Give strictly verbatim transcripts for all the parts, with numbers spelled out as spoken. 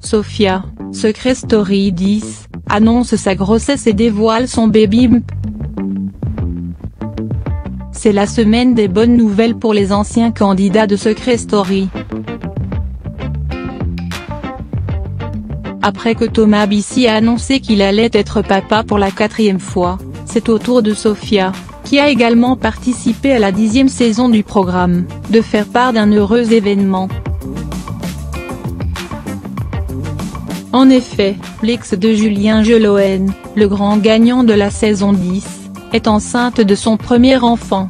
Sofia, Secret Story dix, annonce sa grossesse et dévoile son baby bump. C'est la semaine des bonnes nouvelles pour les anciens candidats de Secret Story. Après que Thomas Bissi a annoncé qu'il allait être papa pour la quatrième fois, c'est au tour de Sofia, qui a également participé à la dixième saison du programme, de faire part d'un heureux événement. En effet, l'ex de Julien Jeloen, le grand gagnant de la saison dix, est enceinte de son premier enfant.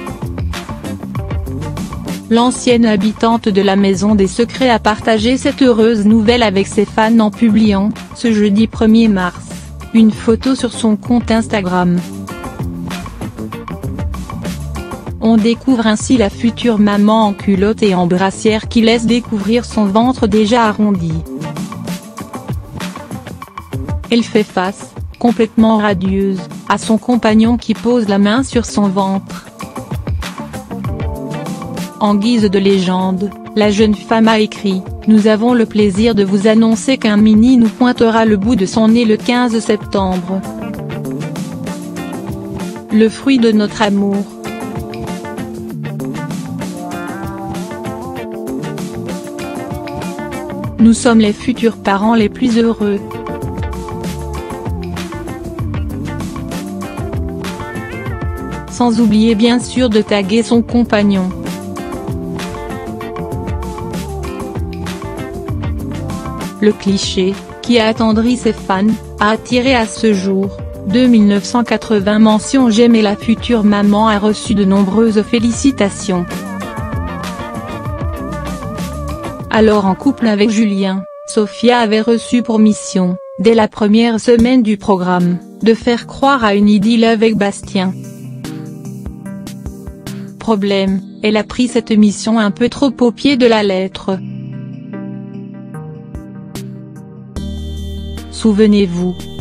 L'ancienne habitante de la Maison des Secrets a partagé cette heureuse nouvelle avec ses fans en publiant, ce jeudi premier mars, une photo sur son compte Instagram. On découvre ainsi la future maman en culotte et en brassière qui laisse découvrir son ventre déjà arrondi. Elle fait face, complètement radieuse, à son compagnon qui pose la main sur son ventre. En guise de légende, la jeune femme a écrit « Nous avons le plaisir de vous annoncer qu'un mini nous pointera le bout de son nez le quinze septembre. Le fruit de notre amour. » Nous sommes les futurs parents les plus heureux. Sans oublier bien sûr de taguer son compagnon. Le cliché, qui a attendri ses fans, a attiré à ce jour, deux mille neuf cent quatre-vingts mentions j'aime et la future maman a reçu de nombreuses félicitations. Alors en couple avec Julien, Sofia avait reçu pour mission, dès la première semaine du programme, de faire croire à une idylle avec Bastien. Problème, elle a pris cette mission un peu trop au pied de la lettre. Souvenez-vous,